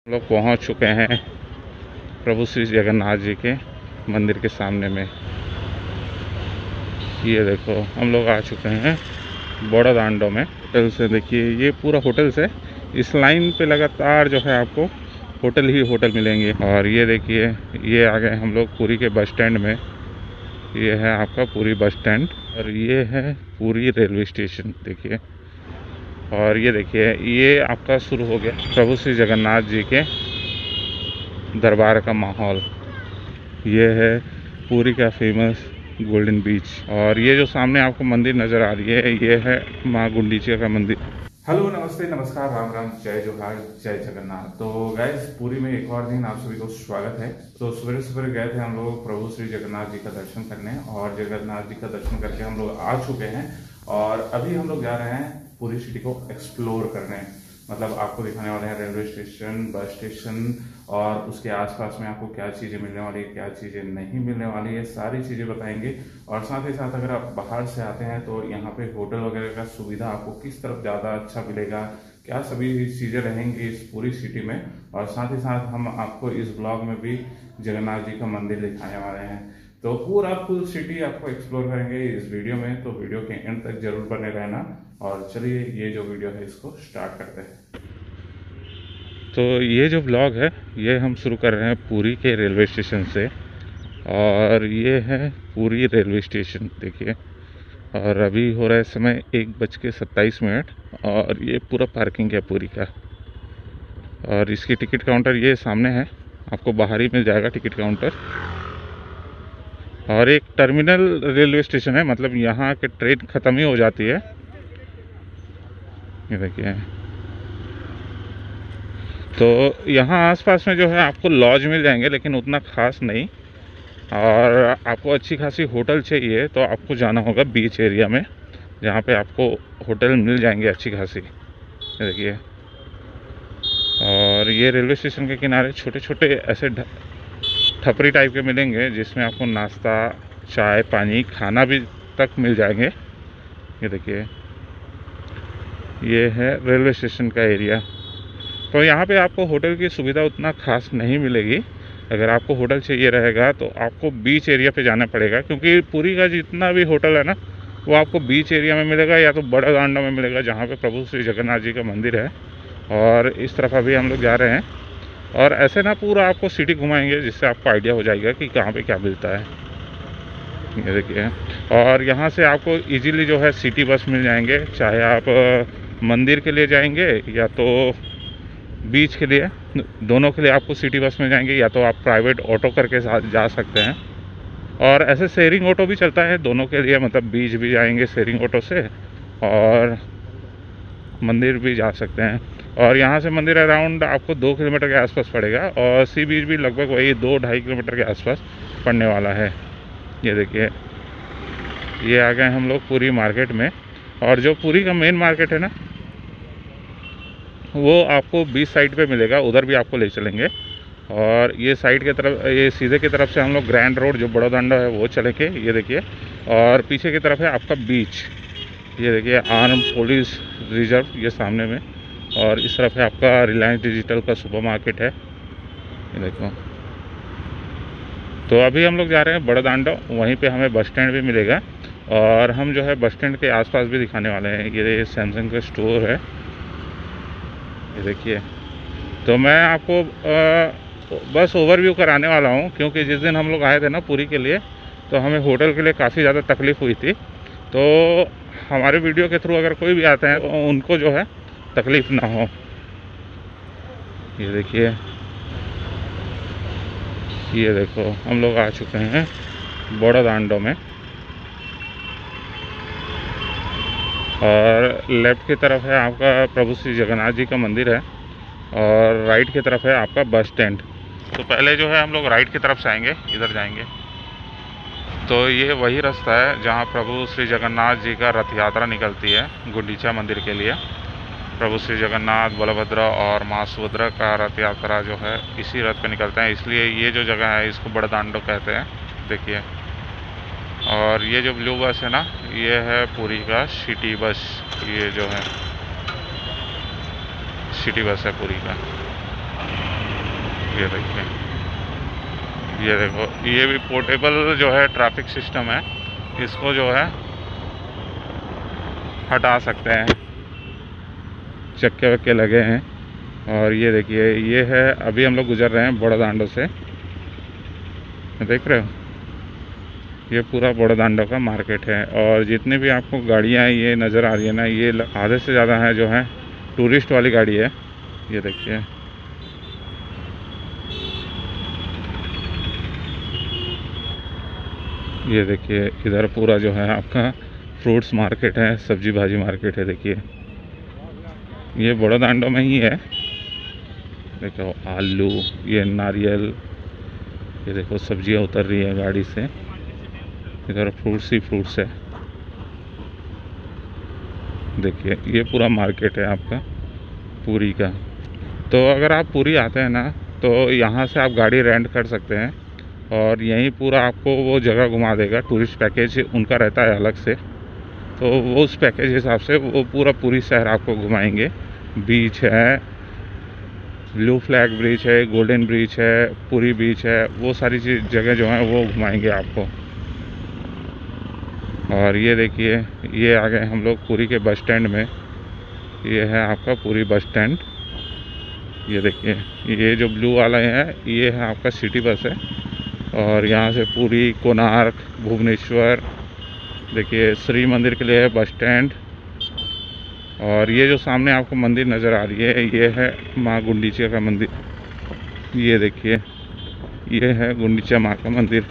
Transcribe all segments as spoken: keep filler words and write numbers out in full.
लोग पहुंच चुके हैं प्रभु श्री जगन्नाथ जी के मंदिर के सामने में। ये देखो हम लोग आ चुके हैं बड़ा दांडो में। होटल से देखिए ये पूरा होटल्स है। इस लाइन पे लगातार जो है आपको होटल ही होटल मिलेंगे। और ये देखिए ये आ गए हम लोग पुरी के बस स्टैंड में। ये है आपका पुरी बस स्टैंड और ये है पुरी रेलवे स्टेशन देखिए। और ये देखिए ये आपका शुरू हो गया प्रभु श्री जगन्नाथ जी के दरबार का माहौल। ये है पुरी का फेमस गोल्डन बीच। और ये जो सामने आपको मंदिर नज़र आ रही है ये है माँ गुंडीचा का मंदिर। हेलो नमस्ते नमस्कार राम राम जय जोहार जय जगन्नाथ। तो गाइस पुरी में एक और दिन आप सभी को स्वागत है। तो सवेरे सवेरे गए थे हम लोग प्रभु श्री जगन्नाथ जी का दर्शन करने और जगन्नाथ जी का दर्शन करके हम लोग आ चुके हैं। और अभी हम लोग जा रहे हैं पूरी सिटी को एक्सप्लोर करने। मतलब आपको दिखाने वाले हैं रेलवे स्टेशन, बस स्टेशन और उसके आसपास में आपको क्या चीज़ें मिलने वाली है, क्या चीज़ें नहीं मिलने वाली है, सारी चीज़ें बताएंगे। और साथ ही साथ अगर आप बाहर से आते हैं तो यहाँ पे होटल वगैरह का सुविधा आपको किस तरफ ज़्यादा अच्छा मिलेगा, क्या सभी चीज़ें रहेंगी इस पूरी सिटी में। और साथ ही साथ हम आपको इस ब्लॉग में भी जगन्नाथ जी का मंदिर दिखाने वाले हैं। तो पूरा फुल सिटी आपको एक्सप्लोर करेंगे इस वीडियो में। तो वीडियो के एंड तक जरूर बने रहना। और चलिए ये जो वीडियो है इसको स्टार्ट करते हैं। तो ये जो ब्लॉग है ये हम शुरू कर रहे हैं पुरी के रेलवे स्टेशन से। और ये है पुरी रेलवे स्टेशन देखिए। और अभी हो रहा है समय एक बज के सत्ताईस मिनट और ये पूरा पार्किंग है पुरी का। और इसकी टिकट काउंटर ये सामने है, आपको बाहर ही मिल जाएगा टिकट काउंटर। और एक टर्मिनल रेलवे स्टेशन है, मतलब यहाँ के ट्रेन ख़त्म ही हो जाती है। ये देखिए तो यहाँ आसपास में जो है आपको लॉज मिल जाएंगे लेकिन उतना ख़ास नहीं। और आपको अच्छी खासी होटल चाहिए तो आपको जाना होगा बीच एरिया में, जहाँ पे आपको होटल मिल जाएंगे अच्छी खासी। ये देखिए और ये रेलवे स्टेशन के किनारे छोटे छोटे ऐसे ठपरी टाइप के मिलेंगे जिसमें आपको नाश्ता, चाय, पानी, खाना भी तक मिल जाएंगे। ये देखिए ये है रेलवे स्टेशन का एरिया। तो यहाँ पे आपको होटल की सुविधा उतना खास नहीं मिलेगी। अगर आपको होटल चाहिए रहेगा तो आपको बीच एरिया पे जाना पड़ेगा, क्योंकि पुरी का जितना भी होटल है ना वो आपको बीच एरिया में मिलेगा या तो बड़ा दांडा में मिलेगा जहाँ पे प्रभु श्री जगन्नाथ जी का मंदिर है। और इस तरफ अभी हम लोग जा रहे हैं और ऐसे ना पूरा आपको सिटी घुमाएंगे जिससे आपको आइडिया हो जाएगा कि कहाँ पे क्या मिलता है। ये देखिए और यहाँ से आपको इजीली जो है सिटी बस मिल जाएंगे, चाहे आप मंदिर के लिए जाएंगे या तो बीच के लिए, दोनों के लिए आपको सिटी बस मिल जाएंगे। या तो आप प्राइवेट ऑटो करके साथ जा सकते हैं और ऐसे शेयरिंग ऑटो भी चलता है दोनों के लिए, मतलब बीच भी जाएंगे शेयरिंग ऑटो से और मंदिर भी जा सकते हैं। और यहाँ से मंदिर अराउंड आपको दो किलोमीटर के आसपास पड़ेगा और सी बीच भी लगभग वही दो ढाई किलोमीटर के आसपास पड़ने वाला है। ये देखिए ये आ गए हम लोग पुरी मार्केट में। और जो पुरी का मेन मार्केट है ना वो आपको बीच साइड पे मिलेगा, उधर भी आपको ले चलेंगे। और ये साइड की तरफ, ये सीधे की तरफ से हम लोग ग्रैंड रोड जो बड़ा दांडा है वो चलेंगे। ये देखिए और पीछे की तरफ है आपका बीच। ये देखिए आर्म पुलिस रिजर्व ये सामने में। और इस तरफ है आपका रिलायंस डिजिटल का सुपर मार्केट है। ये देखो तो अभी हम लोग जा रहे हैं बड़ा दांडा, वहीं पे हमें बस स्टैंड भी मिलेगा। और हम जो है बस स्टैंड के आसपास भी दिखाने वाले हैं। ये सैमसंग का स्टोर है, ये देखिए। तो मैं आपको आ, बस ओवरव्यू कराने वाला हूँ, क्योंकि जिस दिन हम लोग आए थे ना पुरी के लिए तो हमें होटल के लिए काफ़ी ज़्यादा तकलीफ़ हुई थी। तो हमारे वीडियो के थ्रू अगर कोई भी आते हैं तो उनको जो है तकलीफ़ ना हो। ये देखिए ये देखो हम लोग आ चुके हैं बड़ा दांडो में। और लेफ़्ट की तरफ है आपका प्रभु श्री जगन्नाथ जी का मंदिर है और राइट की तरफ है आपका बस स्टैंड। तो पहले जो है हम लोग राइट की तरफ से आएंगे, इधर जाएंगे। तो ये वही रास्ता है जहाँ प्रभु श्री जगन्नाथ जी का रथ यात्रा निकलती है गुंडीचा मंदिर के लिए। प्रभु श्री जगन्नाथ, बलभद्र और माँ सुभद्रा का रथ यात्रा जो है इसी रथ पे निकलते हैं, इसलिए ये जो जगह है इसको बड़ा दांडो कहते हैं। देखिए और ये जो ब्लू बस है ना ये है पुरी का सिटी बस। ये जो है सिटी बस है पुरी का। ये देखिए, ये देखो, ये भी पोर्टेबल जो है ट्रैफिक सिस्टम है, इसको जो है हटा सकते हैं, चक्के वक्के लगे हैं। और ये देखिए, ये है, अभी हम लोग गुजर रहे हैं बड़ोदांडो से, देख रहे हो, ये पूरा बड़ोदांडो का मार्केट है। और जितने भी आपको गाड़ियाँ ये नज़र आ रही है ना, ये आधे से ज़्यादा है जो है टूरिस्ट वाली गाड़ी है। ये देखिए, ये देखिए, इधर पूरा जो है आपका फ्रूट्स मार्केट है, सब्जी भाजी मार्केट है। देखिए, ये बड़ोदांडो में ही है। देखो, आलू, ये नारियल, ये देखो सब्जियां उतर रही है गाड़ी से। इधर फ्रूट्स ही फ्रूट्स है। देखिए, ये पूरा मार्केट है आपका पुरी का। तो अगर आप पुरी आते हैं ना, तो यहाँ से आप गाड़ी रेंट कर सकते हैं और यहीं पूरा आपको वो जगह घुमा देगा। टूरिस्ट पैकेज उनका रहता है अलग से, तो वो उस पैकेज हिसाब से वो पूरा पूरी शहर आपको घुमाएंगे। बीच है, ब्लू फ्लैग ब्रिज है, गोल्डन ब्रिज है, पुरी बीच है, वो सारी चीज़ जगह जो है वो घुमाएंगे आपको। और ये देखिए, ये आ गए हम लोग पुरी के बस स्टैंड में। ये है आपका पुरी बस स्टैंड। ये देखिए, ये जो ब्लू वाला है ये है आपका सिटी बस है। और यहाँ से पुरी, कोणार्क, भुवनेश्वर, देखिए श्री मंदिर के लिए है बस स्टैंड। और ये जो सामने आपको मंदिर नज़र आ रही है, ये है माँ गुंडीचा का मंदिर। ये देखिए, ये है गुंडीचा माँ का मंदिर।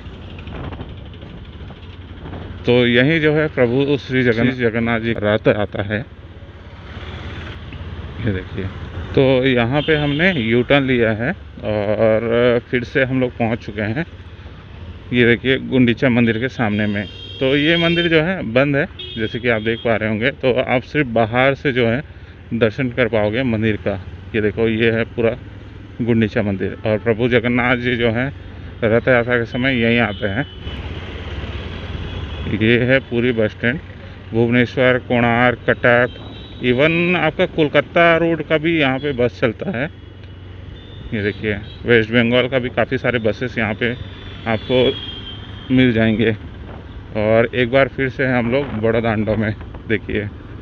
तो यही जो है प्रभु श्री जगन्नाथ जगन्नाथ जी रथ आता है। ये देखिए, तो यहाँ पे हमने यू टर्न लिया है और फिर से हम लोग पहुँच चुके हैं। ये देखिए, गुंडीचा मंदिर के सामने में। तो ये मंदिर जो है बंद है, जैसे कि आप देख पा रहे होंगे। तो आप सिर्फ बाहर से जो है दर्शन कर पाओगे मंदिर का। ये देखो, ये है पूरा गुंडीचा मंदिर। और प्रभु जगन्नाथ जी जो है रथ यात्रा के समय यहीं आते हैं। ये है Puri bus stand. Bhubaneswar, Konark, Cuttack, even आपका कोलकाता रोड का भी यहाँ पे बस चलता है। ये देखिए, वेस्ट बंगाल का भी काफ़ी सारे बसेस यहाँ पे आपको मिल जाएंगे। और एक बार फिर से हम लोग बड़ोदांडो में। देखिए,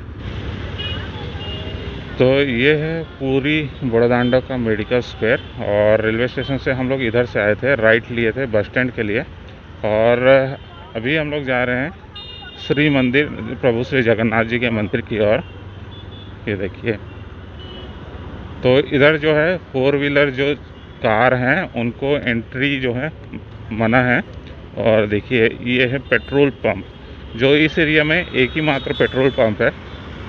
तो ये है पूरी बड़ोदांडो का मेडिकल स्क्वायर। और रेलवे स्टेशन से हम लोग इधर से आए थे, राइट लिए थे बस स्टैंड के लिए। और अभी हम लोग जा रहे हैं श्री मंदिर, प्रभु श्री जगन्नाथ जी के मंदिर की ओर। ये देखिए, तो इधर जो है फोर व्हीलर जो कार हैं उनको एंट्री जो है मना है। और देखिए, ये है पेट्रोल पंप, जो इस एरिया में एक ही मात्र पेट्रोल पंप है।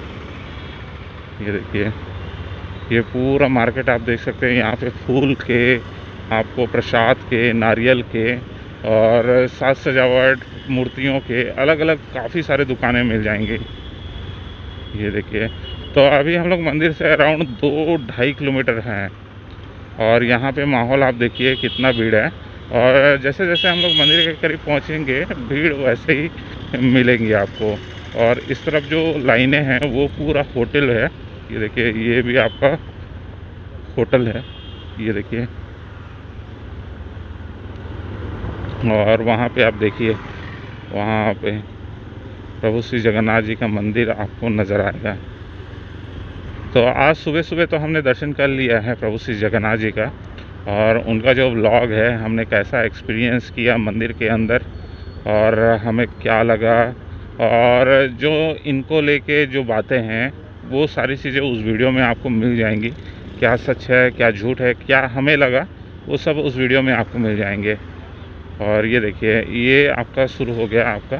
ये देखिए, ये पूरा मार्केट आप देख सकते हैं। यहाँ पे फूल के, आपको प्रसाद के, नारियल के और साज सजावट, मूर्तियों के अलग अलग काफ़ी सारे दुकानें मिल जाएंगी। ये देखिए, तो अभी हम लोग मंदिर से अराउंड दो ढाई किलोमीटर हैं। और यहाँ पे माहौल आप देखिए कितना भीड़ है। और जैसे जैसे हम लोग मंदिर के करीब पहुँचेंगे, भीड़ वैसे ही मिलेंगी आपको। और इस तरफ जो लाइनें हैं वो पूरा होटल है। ये देखिए, ये भी आपका होटल है। ये देखिए, और वहाँ पे आप देखिए, वहाँ पे प्रभु श्री जगन्नाथ जी का मंदिर आपको नज़र आएगा। तो आज सुबह सुबह तो हमने दर्शन कर लिया है प्रभु श्री जगन्नाथ जी का। और उनका जो व्लॉग है, हमने कैसा एक्सपीरियंस किया मंदिर के अंदर और हमें क्या लगा, और जो इनको लेके जो बातें हैं वो सारी चीज़ें उस वीडियो में आपको मिल जाएंगी। क्या सच है, क्या झूठ है, क्या हमें लगा, वो सब उस वीडियो में आपको मिल जाएंगे। और ये देखिए, ये आपका शुरू हो गया आपका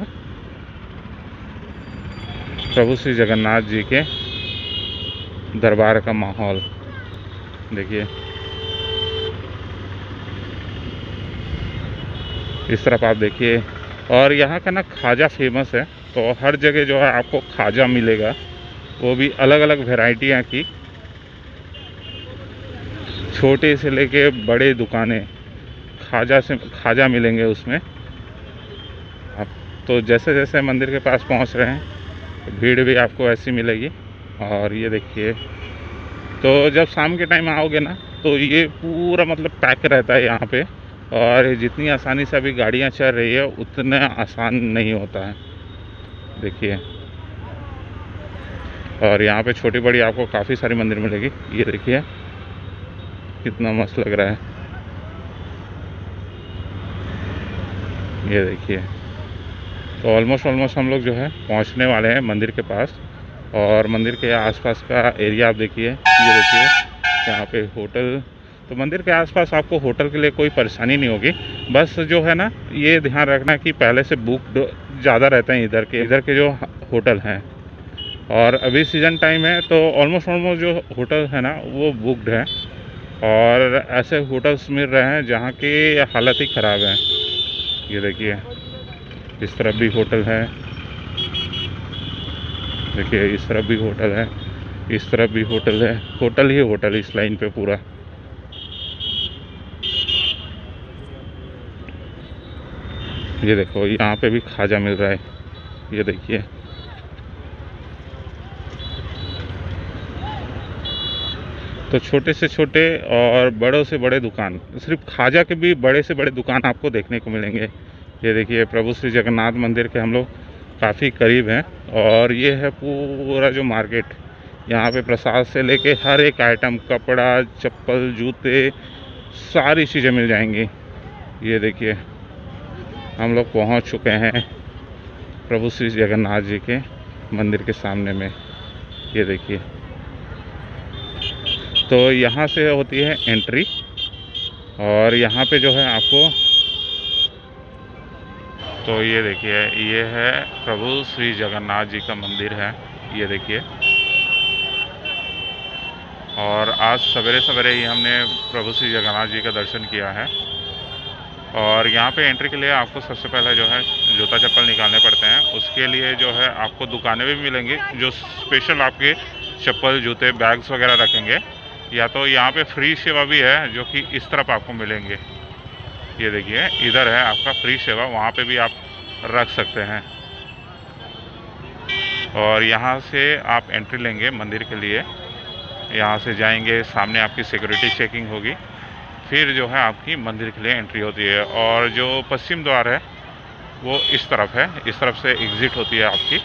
प्रभु श्री जगन्नाथ जी के दरबार का माहौल। देखिए, इस तरफ आप देखिए। और यहाँ का ना खाजा फेमस है, तो हर जगह जो है आपको खाजा मिलेगा, वो भी अलग अलग वैरायटियाँ की, छोटे से लेके बड़े दुकानें खाजा से खाजा मिलेंगे उसमें। आप तो जैसे जैसे मंदिर के पास पहुँच रहे हैं, भीड़ भी आपको ऐसी मिलेगी। और ये देखिए, तो जब शाम के टाइम आओगे ना, तो ये पूरा मतलब पैक रहता है यहाँ पे, और जितनी आसानी से अभी गाड़ियाँ चल रही है उतना आसान नहीं होता है। देखिए, और यहाँ पे छोटी बड़ी आपको काफ़ी सारी मंदिर मिलेगी। ये देखिए कितना मस्त लग रहा है। ये देखिए, तो ऑलमोस्ट ऑलमोस्ट हम लोग जो है पहुँचने वाले हैं मंदिर के पास। और मंदिर के आसपास का एरिया आप देखिए, ये देखिए यहाँ पे होटल, तो मंदिर के आसपास आपको होटल के लिए कोई परेशानी नहीं होगी। बस जो है ना, ये ध्यान रखना कि पहले से बुक ज़्यादा रहते हैं इधर के इधर के जो होटल हैं। और अभी सीज़न टाइम है तो ऑलमोस्ट ऑलमोस्ट जो होटल है ना वो बुकड है, और ऐसे होटल्स मिल रहे हैं जहाँ की हालत ही ख़राब है। ये देखिए, इस तरफ भी होटल है, देखिए इस तरफ भी होटल है, इस तरफ भी होटल है, होटल ही होटल इस लाइन पे पूरा। ये देखो यहाँ पे भी खाजा मिल रहा है, ये देखिए। तो छोटे से छोटे और बड़ों से बड़े दुकान, सिर्फ खाजा के भी बड़े से बड़े दुकान आपको देखने को मिलेंगे। ये देखिए, प्रभु श्री जगन्नाथ मंदिर के हम लोग काफ़ी करीब हैं, और ये है पूरा जो मार्केट। यहाँ पे प्रसाद से लेके हर एक आइटम, कपड़ा, चप्पल, जूते, सारी चीज़ें मिल जाएंगी। ये देखिए, हम लोग पहुँच चुके हैं प्रभु श्री जगन्नाथ जी के मंदिर के सामने में। ये देखिए, तो यहाँ से होती है एंट्री, और यहाँ पे जो है आपको, तो ये देखिए ये है प्रभु श्री जगन्नाथ जी का मंदिर है। ये देखिए, और आज सवेरे सवेरे ही हमने प्रभु श्री जगन्नाथ जी का दर्शन किया है। और यहाँ पे एंट्री के लिए आपको सबसे पहले जो है जूता चप्पल निकालने पड़ते हैं। उसके लिए जो है आपको दुकानें भी मिलेंगी जो स्पेशल आपके चप्पल, जूते, बैग्स वगैरह रखेंगे। या तो यहाँ पे फ्री सेवा भी है जो कि इस तरफ आपको मिलेंगे। ये देखिए, इधर है आपका फ्री सेवा, वहाँ पे भी आप रख सकते हैं। और यहाँ से आप एंट्री लेंगे मंदिर के लिए, यहाँ से जाएंगे, सामने आपकी सिक्योरिटी चेकिंग होगी, फिर जो है आपकी मंदिर के लिए एंट्री होती है। और जो पश्चिम द्वार है वो इस तरफ है, इस तरफ से एग्ज़िट होती है आपकी।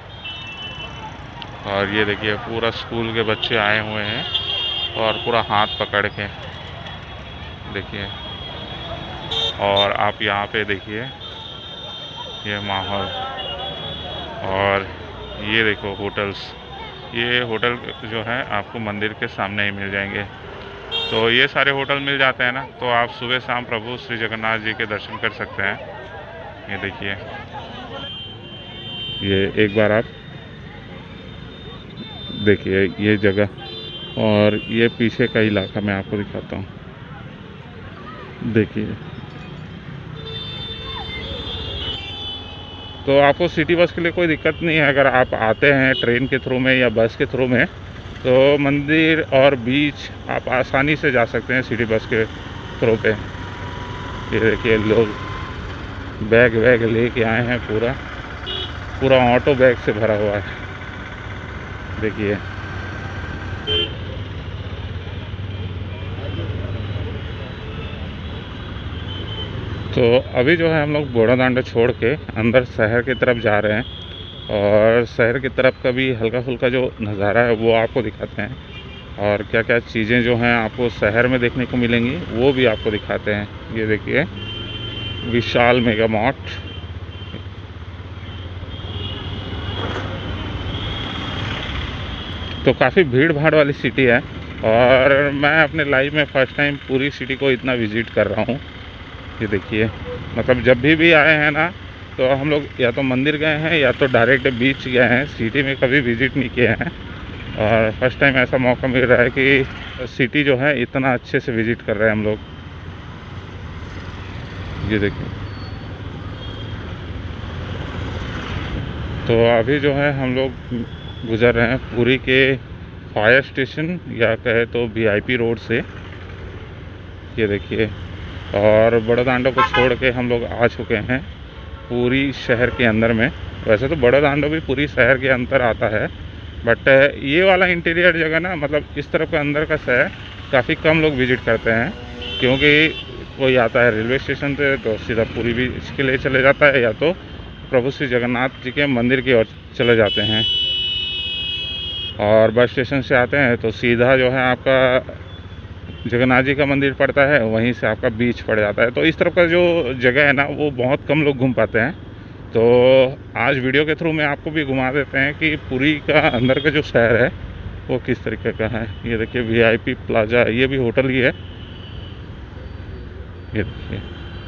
और ये देखिए, पूरा स्कूल के बच्चे आए हुए हैं और पूरा हाथ पकड़ के, देखिए। और आप यहाँ पे देखिए ये माहौल, और ये देखो होटल्स, ये होटल जो है आपको मंदिर के सामने ही मिल जाएंगे। तो ये सारे होटल मिल जाते हैं ना, तो आप सुबह शाम प्रभु श्री जगन्नाथ जी के दर्शन कर सकते हैं। ये देखिए, ये एक बार आप देखिए ये जगह, और ये पीछे का इलाका मैं आपको दिखाता हूँ। देखिए, तो आपको सिटी बस के लिए कोई दिक्कत नहीं है। अगर आप आते हैं ट्रेन के थ्रू में या बस के थ्रू में, तो मंदिर और बीच आप आसानी से जा सकते हैं सिटी बस के थ्रू पे। ये देखिए, लोग बैग वैग लेके आए हैं, पूरा पूरा ऑटो बैग से भरा हुआ है। देखिए, तो अभी जो है हम लोग बूढ़ादांडा छोड़ के अंदर शहर की तरफ जा रहे हैं, और शहर की तरफ का भी हल्का फुल्का जो नज़ारा है वो आपको दिखाते हैं, और क्या क्या चीज़ें जो हैं आपको शहर में देखने को मिलेंगी वो भी आपको दिखाते हैं। ये देखिए, विशाल मेगा मार्ट। तो काफ़ी भीड़ भाड़ वाली सिटी है, और मैं अपने लाइफ में फ़र्स्ट टाइम पूरी सिटी को इतना विज़िट कर रहा हूँ। ये देखिए, मतलब जब भी भी आए हैं ना, तो हम लोग या तो मंदिर गए हैं या तो डायरेक्ट बीच गए हैं, सिटी में कभी विज़िट नहीं किए हैं। और फर्स्ट टाइम ऐसा मौका मिल रहा है कि सिटी जो है इतना अच्छे से विज़िट कर रहे हैं हम लोग। ये देखिए, तो अभी जो है हम लोग गुज़र रहे हैं पुरी के फायर स्टेशन, या कहे तो वीआईपी रोड से। ये देखिए, और बड़ादांडा को छोड़ के हम लोग आ चुके हैं पूरी शहर के अंदर में। वैसे तो बड़ादांडा भी पूरी शहर के अंदर आता है, बट ये वाला इंटीरियर जगह ना, मतलब इस तरफ का अंदर का शहर काफ़ी कम लोग विजिट करते हैं, क्योंकि कोई आता है रेलवे स्टेशन से तो सीधा पुरी बीच के लिए चले जाता है, या तो प्रभु श्री जगन्नाथ जी के मंदिर की ओर चले जाते हैं। और बस स्टेशन से आते हैं तो सीधा जो है आपका जगन्नाथ जी का मंदिर पड़ता है, वहीं से आपका बीच पड़ जाता है। तो इस तरफ का जो जगह है ना, वो बहुत कम लोग घूम पाते हैं। तो आज वीडियो के थ्रू में आपको भी घुमा देते हैं कि पुरी का अंदर का जो शहर है वो किस तरीके का है। ये देखिए वीआईपी प्लाजा, ये भी होटल ही है। ये देखिए,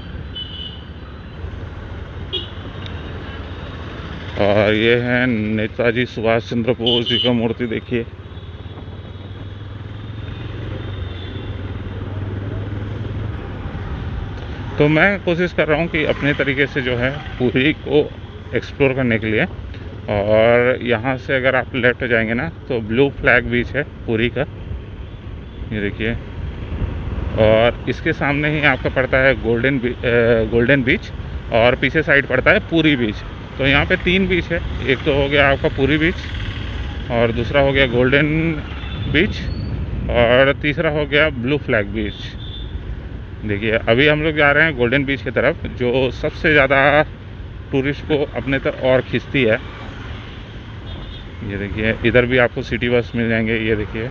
और ये है नेताजी सुभाष चंद्र बोस जी का मूर्ति, देखिए। तो मैं कोशिश कर रहा हूँ कि अपने तरीके से जो है पुरी को एक्सप्लोर करने के लिए। और यहाँ से अगर आप लेफ्ट जाएंगे ना तो ब्लू फ्लैग बीच है पुरी का, ये देखिए। और इसके सामने ही आपका पड़ता है गोल्डन बी, गोल्डन बीच, और पीछे साइड पड़ता है पुरी बीच। तो यहाँ पे तीन बीच है, एक तो हो गया आपका पुरी बीच, और दूसरा हो गया गोल्डन बीच, और तीसरा हो गया ब्लू फ्लैग बीच। देखिए अभी हम लोग जा रहे हैं गोल्डन बीच की तरफ, जो सबसे ज़्यादा टूरिस्ट को अपने तरफ और खींचती है। ये देखिए इधर भी आपको सिटी बस मिल जाएंगे। ये देखिए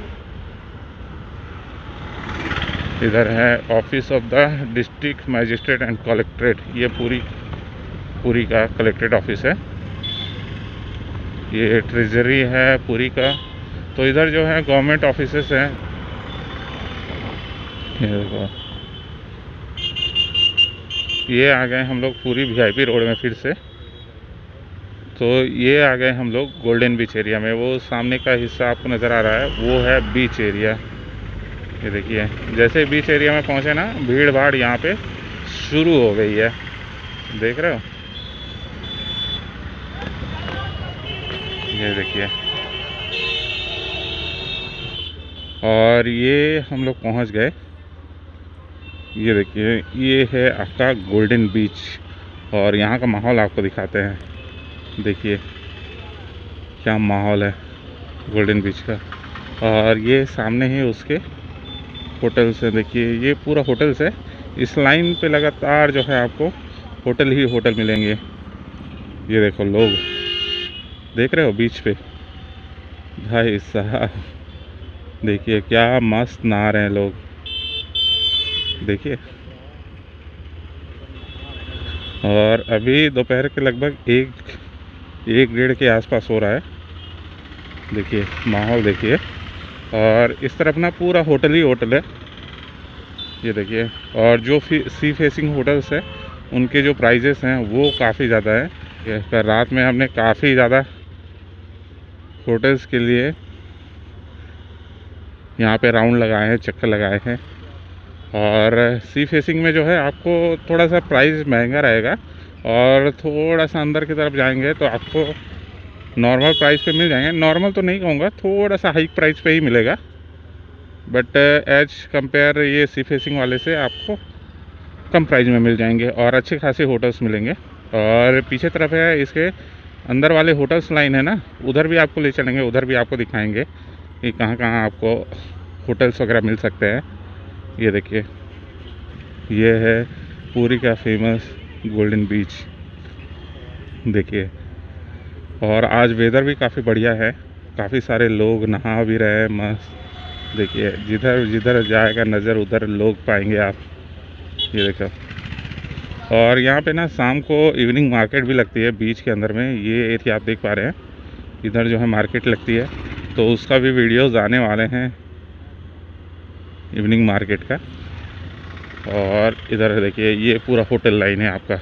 इधर है office of the district magistrate and collectorate, ये पूरी पुरी का कलेक्ट्रेट ऑफिस है। ये ट्रेजरी है पुरी का। तो इधर जो है गवर्नमेंट ऑफिसेस हैं। ये देखो, ये आ गए हम लोग पूरी वीआईपी रोड में फिर से। तो ये आ गए हम लोग गोल्डन बीच एरिया में। वो सामने का हिस्सा आपको नज़र आ रहा है, वो है बीच एरिया। ये देखिए जैसे बीच एरिया में पहुँचे ना, भीड़ भाड़ यहाँ पे शुरू हो गई है, देख रहे हो। ये देखिए, और ये हम लोग पहुँच गए। ये देखिए ये है आपका गोल्डन बीच, और यहाँ का माहौल आपको दिखाते हैं। देखिए क्या माहौल है गोल्डन बीच का। और ये सामने ही उसके होटल्स है। देखिए ये पूरा होटल्स है। इस लाइन पे लगातार जो है आपको होटल ही होटल मिलेंगे। ये देखो लोग देख रहे हो बीच पे, भाई साहब देखिए क्या मस्त नहा रहे हैं लोग, देखिए। और अभी दोपहर के लगभग एक एक डेढ़ के आसपास हो रहा है। देखिए माहौल देखिए, और इस तरफ ना पूरा होटल ही होटल है। ये देखिए, और जो सी फेसिंग होटल्स है उनके जो प्राइजेस हैं वो काफ़ी ज़्यादा है। ये रात में हमने काफ़ी ज़्यादा होटल्स के लिए यहाँ पे राउंड लगाए हैं, चक्कर लगाए हैं। और सी फेसिंग में जो है आपको थोड़ा सा प्राइस महंगा रहेगा, और थोड़ा सा अंदर की तरफ जाएंगे तो आपको नॉर्मल प्राइस पे मिल जाएंगे। नॉर्मल तो नहीं कहूँगा, थोड़ा सा हाई प्राइस पे ही मिलेगा, बट एज कंपेयर ये सी फेसिंग वाले से आपको कम प्राइस में मिल जाएंगे, और अच्छे खासे होटल्स मिलेंगे। और पीछे तरफ है इसके अंदर वाले होटल्स लाइन है ना, उधर भी आपको ले चलेंगे, उधर भी आपको दिखाएंगे कि कहाँ कहाँ आपको होटल्स वगैरह मिल सकते हैं। ये देखिए ये है पुरी का फेमस गोल्डन बीच, देखिए। और आज वेदर भी काफ़ी बढ़िया है, काफ़ी सारे लोग नहा भी रहे हैं मस्त। देखिए जिधर जिधर जाएगा नज़र उधर लोग पाएंगे आप, ये देखो। और यहाँ पे ना शाम को इवनिंग मार्केट भी लगती है बीच के अंदर में। ये एरिया आप देख पा रहे हैं, इधर जो है मार्केट लगती है, तो उसका भी वीडियोज़ आने वाले हैं इवनिंग मार्केट का। और इधर देखिए ये पूरा होटल लाइन है आपका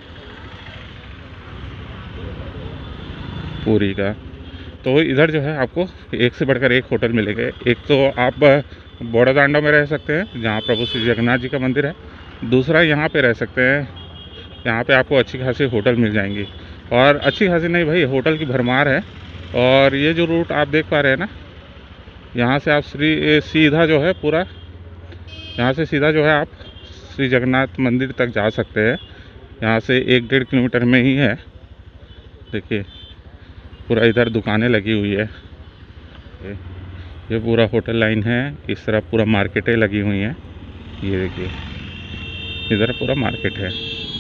पुरी का। तो इधर जो है आपको एक से बढ़कर एक होटल मिलेंगे। एक तो आप बड़ौदांडा में रह सकते हैं जहाँ प्रभु श्री जगन्नाथ जी का मंदिर है, दूसरा यहाँ पे रह सकते हैं, यहाँ पे आपको अच्छी खासी होटल मिल जाएंगी। और अच्छी खासी नहीं भाई, होटल की भरमार है। और ये जो रूट आप देख पा रहे हैं ना, यहाँ से आप श्री सीधा जो है पूरा यहाँ से सीधा जो है आप श्री जगन्नाथ मंदिर तक जा सकते हैं। यहाँ से एक डेढ़ किलोमीटर में ही है। देखिए पूरा इधर दुकानें लगी हुई है। ये पूरा होटल लाइन है, इस तरफ पूरा मार्केटें लगी हुई हैं। ये देखिए इधर पूरा मार्केट है।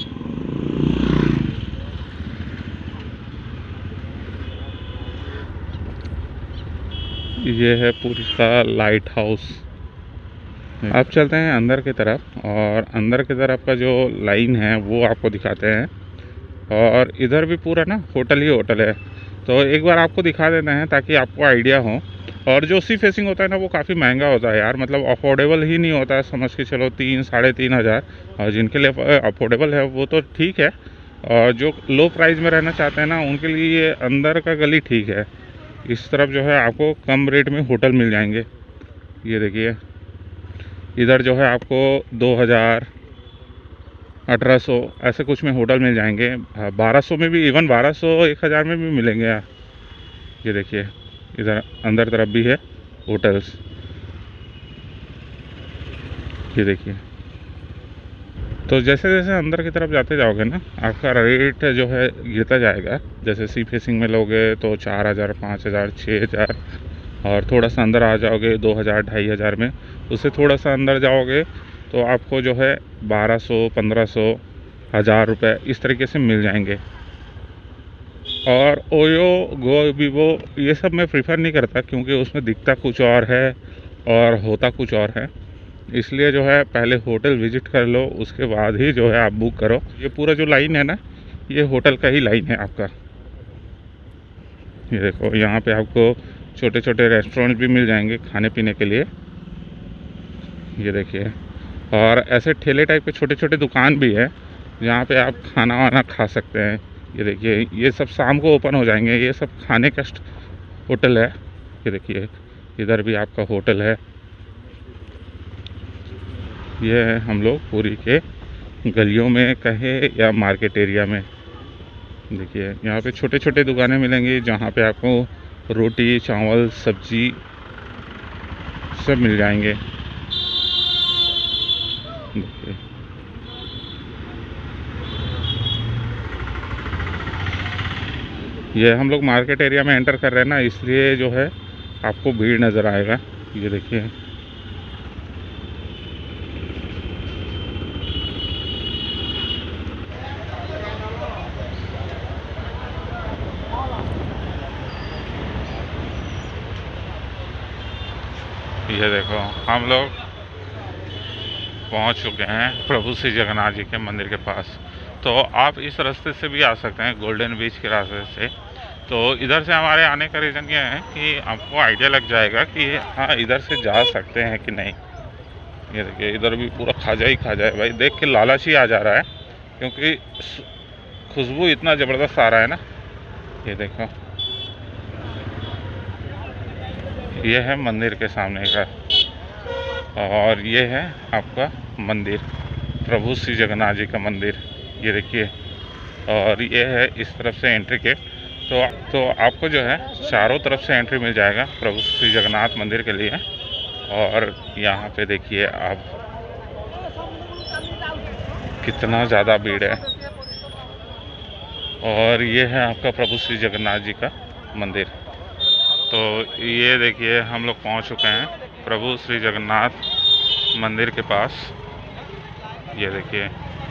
ये है पूरी का लाइट हाउस। अब चलते हैं अंदर की तरफ, और अंदर की तरफ का जो लाइन है वो आपको दिखाते हैं। और इधर भी पूरा ना होटल ही होटल है, तो एक बार आपको दिखा देते हैं ताकि आपको आइडिया हो। और जो सी फेसिंग होता है ना वो काफ़ी महंगा होता है यार, मतलब अफोर्डेबल ही नहीं होता है, समझ के चलो तीन साढ़े तीन हज़ार। और जिनके लिए अफोर्डेबल है वो तो ठीक है, और जो लो प्राइस में रहना चाहते हैं ना उनके लिए ये अंदर का गली ठीक है। इस तरफ जो है आपको कम रेट में होटल मिल जाएंगे। ये देखिए इधर जो है आपको दो हज़ार अठारह सौ ऐसे कुछ में होटल मिल जाएंगे, बारह सौ में भी, इवन बारह सौ एक हज़ार में भी मिलेंगे यार। ये देखिए इधर अंदर तरफ भी है होटल्स। ये देखिए, तो जैसे जैसे अंदर की तरफ जाते जाओगे ना आपका रेट जो है गिरता जाएगा। जैसे सी फेसिंग में लोगे तो चार हज़ार पाँच हज़ार छः हज़ार, और थोड़ा सा अंदर आ जाओगे दो हज़ार ढाई हज़ार में। उससे थोड़ा सा अंदर जाओगे तो आपको जो है बारह सौ पंद्रह सौ हज़ार रुपये इस तरीके से मिल जाएंगे। और ओयो गो वीवो ये सब मैं प्रीफर नहीं करता, क्योंकि उसमें दिखता कुछ और है और होता कुछ और है। इसलिए जो है पहले होटल विजिट कर लो, उसके बाद ही जो है आप बुक करो। ये पूरा जो लाइन है ना ये होटल का ही लाइन है आपका। ये देखो यहाँ पे आपको छोटे छोटे रेस्टोरेंट भी मिल जाएंगे खाने पीने के लिए। ये देखिए, और ऐसे ठेले टाइप के छोटे छोटे दुकान भी है जहाँ पे आप खाना वाना खा सकते हैं। ये देखिए ये सब शाम को ओपन हो जाएंगे, ये सब खाने का होटल है। ये देखिए इधर भी आपका होटल है। ये है हम लोग पूरी के गलियों में कहे या मार्केट एरिया में। देखिए यहाँ पे छोटे छोटे दुकानें मिलेंगी जहाँ पे आपको रोटी चावल सब्जी सब मिल जाएंगे। देखिए ये हम लोग मार्केट एरिया में एंटर कर रहे हैं ना, इसलिए जो है आपको भीड़ नज़र आएगा। ये देखिए ये देखो हम लोग पहुंच चुके हैं प्रभु श्री जगन्नाथ जी के मंदिर के पास। तो आप इस रास्ते से भी आ सकते हैं, गोल्डन बीच के रास्ते से। तो इधर से हमारे आने का रीज़न ये है कि आपको आइडिया लग जाएगा कि हाँ इधर से जा सकते हैं कि नहीं। ये देखिए इधर भी पूरा खाजा ही खाजा है भाई, देख के लालच ही आ जा रहा है, क्योंकि खुशबू इतना ज़बरदस्त आ रहा है ना। ये देखो ये है मंदिर के सामने का, और ये है आपका मंदिर प्रभु श्री जगन्नाथ जी का मंदिर। ये देखिए, और ये है इस तरफ से एंट्री गेट। तो तो आपको जो है चारों तरफ से एंट्री मिल जाएगा प्रभु श्री जगन्नाथ मंदिर के लिए। और यहाँ पे देखिए आप कितना ज़्यादा भीड़ है। और ये है आपका प्रभु श्री जगन्नाथ जी का मंदिर। तो ये देखिए हम लोग पहुँच चुके हैं प्रभु श्री जगन्नाथ मंदिर के पास। ये देखिए,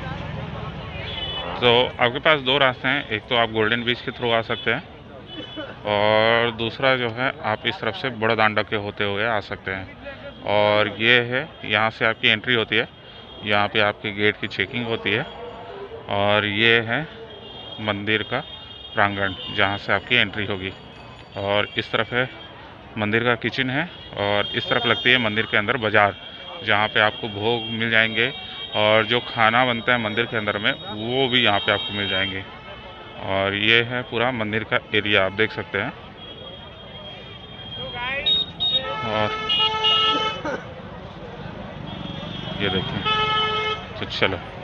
तो आपके पास दो रास्ते हैं, एक तो आप गोल्डन बीच के थ्रू आ सकते हैं, और दूसरा जो है आप इस तरफ से बड़ा दांडा के होते हुए आ सकते हैं। और ये है यहाँ से आपकी एंट्री होती है, यहाँ पे आपके गेट की चेकिंग होती है। और ये है मंदिर का प्रांगण जहाँ से आपकी एंट्री होगी। और इस तरफ है मंदिर का किचन है, और इस तरफ लगती है मंदिर के अंदर बाज़ार, जहाँ पे आपको भोग मिल जाएंगे, और जो खाना बनता है मंदिर के अंदर में वो भी यहाँ पे आपको मिल जाएंगे। और ये है पूरा मंदिर का एरिया, आप देख सकते हैं। और ये देखिए, तो चलो